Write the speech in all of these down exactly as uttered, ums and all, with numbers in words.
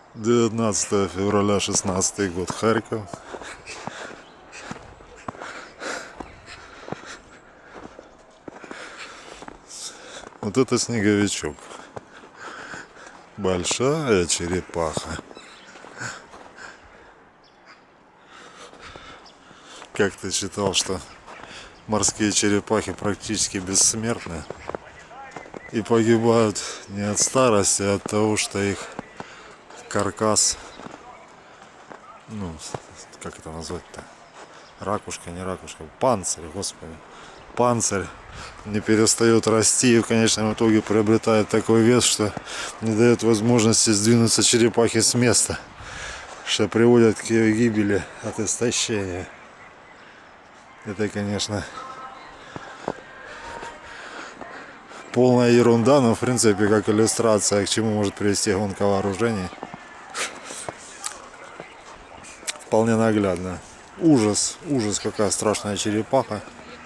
девятнадцатое февраля шестнадцатый год, Харьков. Вот это снеговичок. Большая черепаха. Как ты читал, что морские черепахи практически бессмертны и погибают не от старости, а от того, что их каркас, ну, как это назвать-то, ракушка, не ракушка, панцирь, господи, панцирь не перестает расти и в конечном итоге приобретает такой вес, что не дает возможности сдвинуться черепахе с места, что приводит к ее гибели от истощения. Это, конечно, полная ерунда, но в принципе как иллюстрация, к чему может привести гонка вооружений, вполне наглядно. Ужас, ужас, какая страшная черепаха.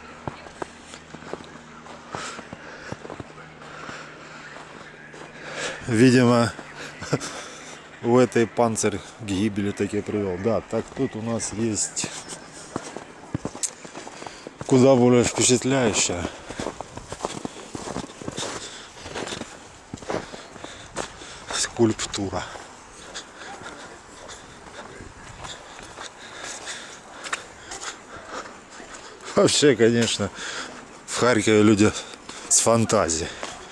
Видимо, в этой панцирь к гибели таки привел. Да, так тут у нас есть куда более впечатляющая скульптура. Вообще, конечно, в Харькове люди с фантазией.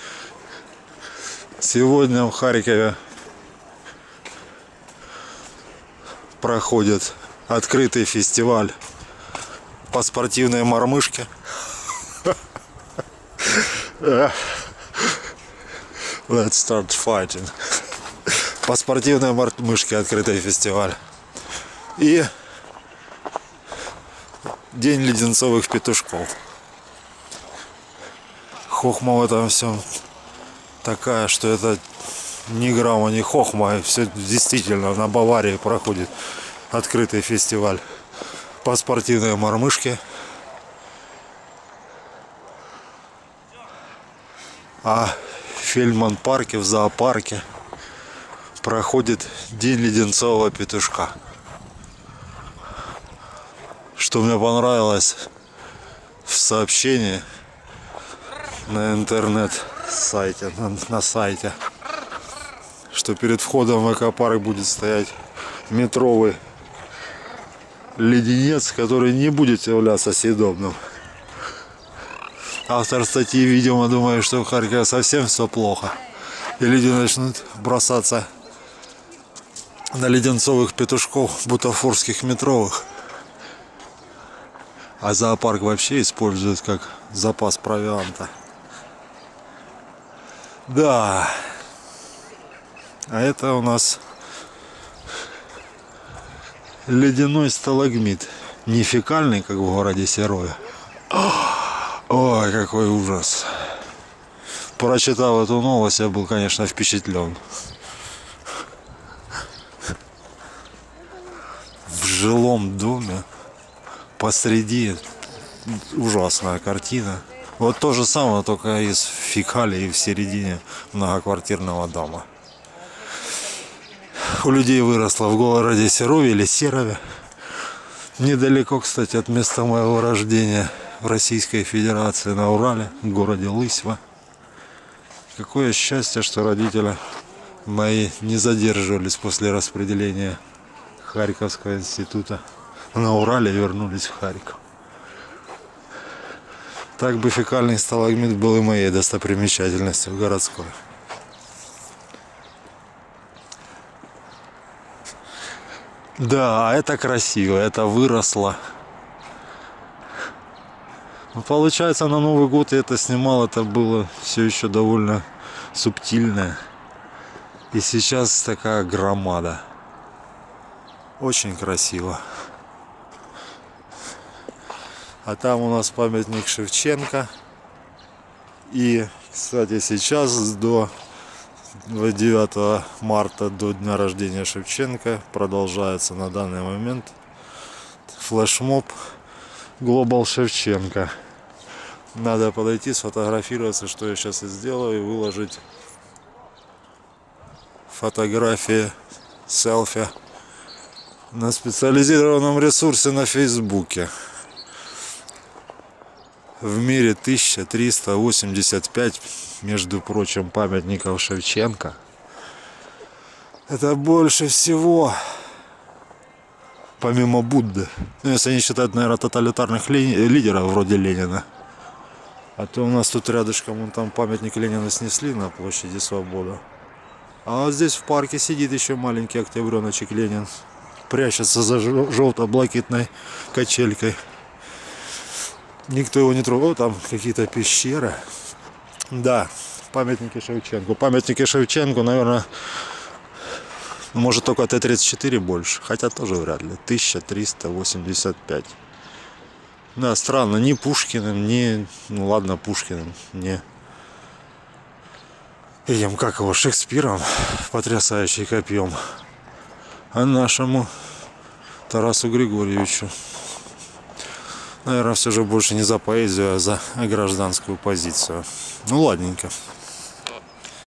Сегодня в Харькове проходит открытый фестиваль по спортивной мормышке. Let's start fighting. По спортивной мормышке открытый фестиваль. И день леденцовых петушков. Хохма в этом всем такая, что это ни грамма не хохма. Все действительно на Баварии проходит открытый фестиваль по спортивной мормышке. А в Фельдман-парке, в зоопарке проходит день леденцового петушка. Что мне понравилось в сообщении на интернет-сайте, на, на сайте, что перед входом в экопарк будет стоять метровый леденец, который не будет являться съедобным. Автор статьи, видимо, думает, что в Харькове совсем все плохо, и люди начнут бросаться на леденцовых петушков бутафорских метровых. А зоопарк вообще используют как запас провианта. Да. А это у нас ледяной сталагмит. Не фекальный, как в городе Серове. Ой, какой ужас. Прочитав эту новость, я был, конечно, впечатлен. В жилом доме посреди ужасная картина. Вот то же самое, только из фекалий в середине многоквартирного дома. У людей выросло в городе Серове или Серове. Недалеко, кстати, от места моего рождения, в Российской Федерации, на Урале, в городе Лысьва. Какое счастье, что родители мои не задерживались после распределения Харьковского института на Урале и вернулись в Харьков. Так бы фекальный сталагмит был и моей достопримечательностью городской. Да, это красиво, это выросло. Ну, получается, на Новый год я это снимал, это было все еще довольно субтильно. И сейчас такая громада. Очень красиво. А там у нас памятник Шевченко. И, кстати, сейчас до девятого марта, до дня рождения Шевченко, продолжается на данный момент флешмоб Global Шевченко. Надо подойти, сфотографироваться, что я сейчас и сделаю, и выложить фотографии селфи на специализированном ресурсе на Фейсбуке. В мире тысяча триста восемьдесят пять, между прочим, памятников Шевченко. Это больше всего, помимо Будды. Ну, если они считают, наверное, тоталитарных ли... лидеров вроде Ленина. А то у нас тут рядышком, вон там памятник Ленина снесли на площади Свободы. А вот здесь в парке сидит еще маленький октябреночек Ленин. Прячется за желто-блакитной качелькой. Никто его не трогал. Там какие-то пещеры. Да, памятники Шевченко. Памятники Шевченко, наверное, может только Т тридцать четыре больше. Хотя тоже вряд ли. тысяча триста восемьдесят пять. Да, странно. Ни Пушкиным, ни... Ну ладно, Пушкиным, не... Этим, как его, Шекспиром, потрясающий копьем. А нашему Тарасу Григорьевичу, наверное, все же больше не за поэзию, а за гражданскую позицию. Ну ладненько.